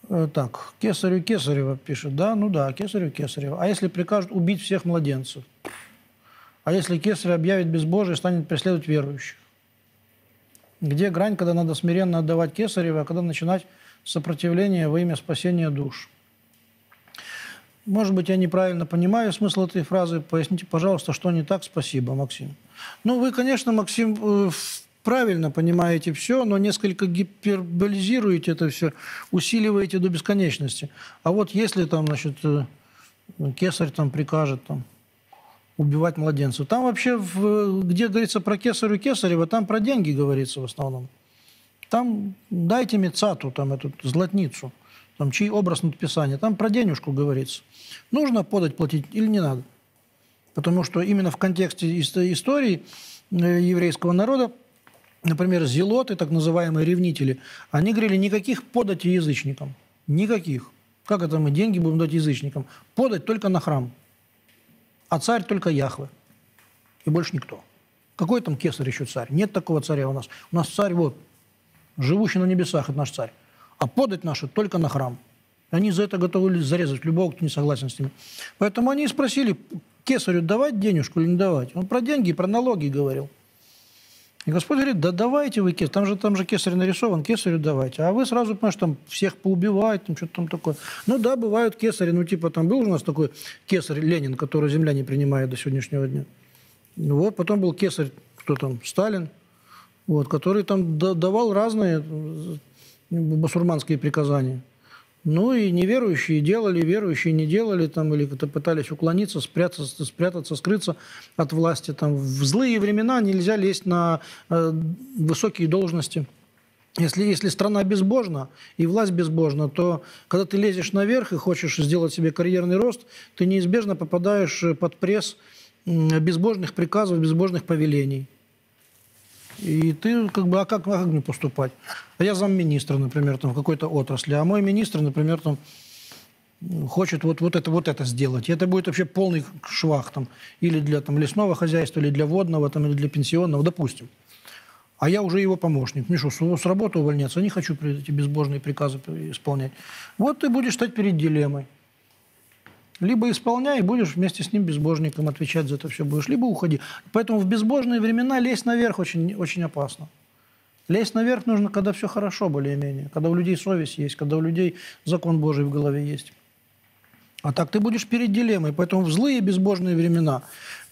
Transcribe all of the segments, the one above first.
Так, кесарю Кесарева пишет, да? Ну да, кесарю Кесарева. А если прикажут убить всех младенцев? А если кесарь объявит безбожие, станет преследовать верующих? Где грань, когда надо смиренно отдавать кесарева, а когда начинать сопротивление во имя спасения душ? Может быть, я неправильно понимаю смысл этой фразы. Поясните, пожалуйста, что не так? Спасибо, Максим. Ну, вы, конечно, Максим, правильно понимаете все, но несколько гиперболизируете это все, усиливаете до бесконечности. А вот если там, значит, кесарь там прикажет там, убивать младенцев, там вообще, где говорится про кесарю Кесарева, там про деньги говорится в основном. Там дайте мецату, там эту златницу, там чей образ надписания, там про денежку говорится. Нужно подать, платить или не надо? Потому что именно в контексте истории еврейского народа, например, зелоты, так называемые ревнители, они говорили, никаких подати язычникам. Никаких. Как это мы деньги будем дать язычникам? Подать только на храм. А царь только Яхве. И больше никто. Какой там кесарь еще царь? Нет такого царя у нас. У нас царь вот, живущий на небесах, это наш царь. А подать наши только на храм. Они за это готовы зарезать любого, кто не согласен с ними. Поэтому они спросили, кесарю давать денежку или не давать? Он про деньги, про налоги говорил. И Господь говорит, да давайте вы кесарь. Там же кесарь нарисован, кесарю давайте. А вы сразу, понимаешь, там всех поубивать, там что-то там такое. Ну да, бывают кесари. Ну типа там был у нас такой кесарь Ленин, который земля не принимает до сегодняшнего дня. Ну, вот, потом был кесарь, кто там, Сталин, вот, который там давал разные басурманские приказания. Ну и неверующие делали, верующие не делали, там, или как-то пытались уклониться, спрятаться, скрыться от власти. Там. В злые времена нельзя лезть на высокие должности. Если страна безбожна и власть безбожна, то когда ты лезешь наверх и хочешь сделать себе карьерный рост, ты неизбежно попадаешь под пресс безбожных приказов, безбожных повелений. И ты как бы, а как мне поступать? А я замминистра, например, там, в какой-то отрасли, а мой министр, например, там, хочет вот это сделать. И это будет вообще полный швах там, или для там, лесного хозяйства, или для водного, там, или для пенсионного, допустим. А я уже его помощник. Мне что, с работы увольняться? Я не хочу эти безбожные приказы исполнять. Вот ты будешь стать перед дилеммой. Либо исполняй, и будешь вместе с ним безбожником отвечать за это все будешь, либо уходи. Поэтому в безбожные времена лезть наверх очень, очень опасно. Лезть наверх нужно, когда все хорошо более-менее, когда у людей совесть есть, когда у людей закон Божий в голове есть. А так ты будешь перед дилеммой. Поэтому в злые безбожные времена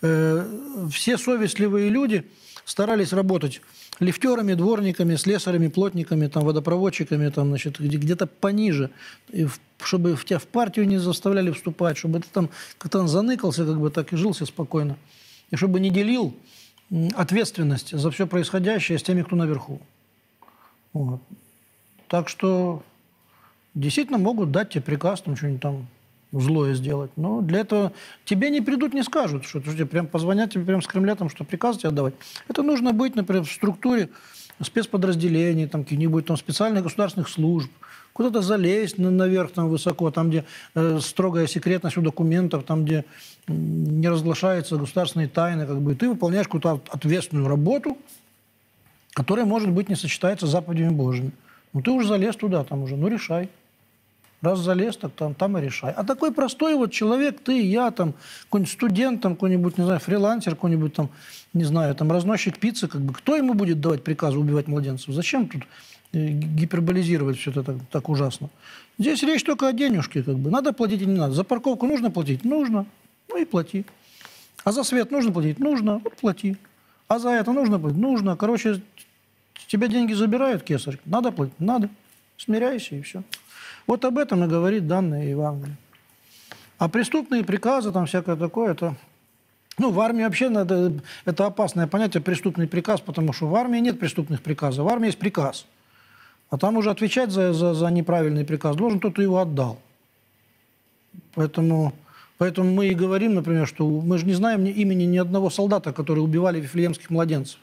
все совестливые люди старались работать лифтерами, дворниками, слесарями, плотниками, там, водопроводчиками, там, значит, где-то пониже, чтобы тебя в партию не заставляли вступать, чтобы ты там как-то заныкался, как бы так и жил себе спокойно. И чтобы не делил ответственность за все происходящее с теми, кто наверху. Вот. Так что действительно могут дать тебе приказ, там что-нибудь там злое сделать. Но для этого тебе не придут, не скажут, что тебе прям позвонят тебе прям с Кремля, там, что приказ тебе отдавать. Это нужно быть, например, в структуре спецподразделений, там, каких-нибудь там, специальных государственных служб, куда-то залезть наверх там, высоко, там, где строгая секретность у документов, там, где не разглашаются государственные тайны. Как бы, и ты выполняешь какую-то ответственную работу, которая, может быть, не сочетается с заповедями Божьими. Ну, ты уже залез туда, там уже, ну, решай. Раз залез, так там и решай. А такой простой вот человек, ты, я, там, какой-нибудь студент, там, какой-нибудь, не знаю, фрилансер, какой-нибудь там, не знаю, там, разносчик пиццы, как бы, кто ему будет давать приказы убивать младенцев? Зачем тут гиперболизировать все это так ужасно? Здесь речь только о денежке, как бы. Надо платить или не надо. За парковку нужно платить? Нужно. Ну и плати. А за свет нужно платить? Нужно. Вот плати. А за это нужно платить? Нужно. Короче, тебя деньги забирают, кесарь. Надо платить? Надо. Смиряйся и все. Вот об этом и говорит данное Евангелие. А преступные приказы, там всякое такое, это... Ну, в армии вообще это опасное понятие, преступный приказ, потому что в армии нет преступных приказов. В армии есть приказ. А там уже отвечать за неправильный приказ должен тот, кто его отдал. Поэтому мы и говорим, например, что мы же не знаем имени ни одного солдата, который убивали вифлеемских младенцев.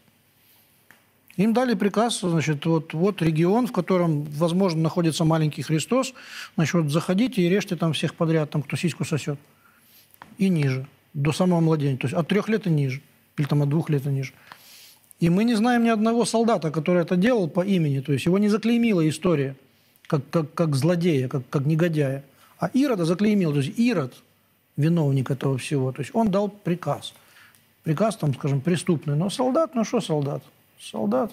Им дали приказ, значит, вот регион, в котором, возможно, находится маленький Христос, значит, вот заходите и режьте там всех подряд, там, кто сиську сосет. И ниже, до самого младенца. То есть от 3 лет и ниже, или там от 2 лет и ниже. И мы не знаем ни одного солдата, который это делал по имени, то есть его не заклеймила история. как злодея, как негодяя. А Ирода заклеймил. То есть Ирод, виновник этого всего, то есть он дал приказ. Приказ, там, скажем, преступный. Но солдат, ну что солдат? Солдат.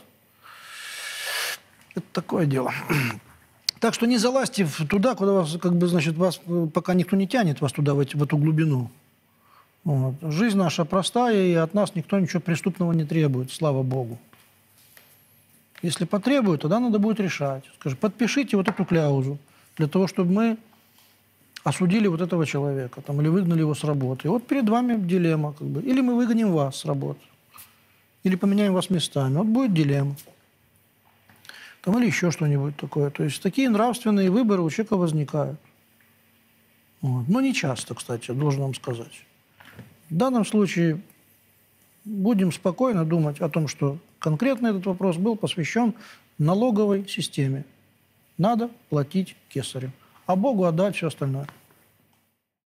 Это такое дело. Так что не залазьте туда, куда вас, как бы, значит, вас, пока никто не тянет вас туда, в эту глубину. Вот. Жизнь наша простая, и от нас никто ничего преступного не требует, слава Богу. Если потребует, тогда надо будет решать. Скажи, подпишите вот эту кляузу для того, чтобы мы осудили вот этого человека там, или выгнали его с работы. И вот перед вами дилемма. Как бы. Или мы выгоним вас с работы, или поменяем вас местами. Вот будет дилемма. Там, или еще что-нибудь такое. То есть такие нравственные выборы у человека возникают. Вот. Но не часто, кстати, должен вам сказать. В данном случае будем спокойно думать о том, что конкретно этот вопрос был посвящен налоговой системе. Надо платить кесарю, а Богу отдать все остальное.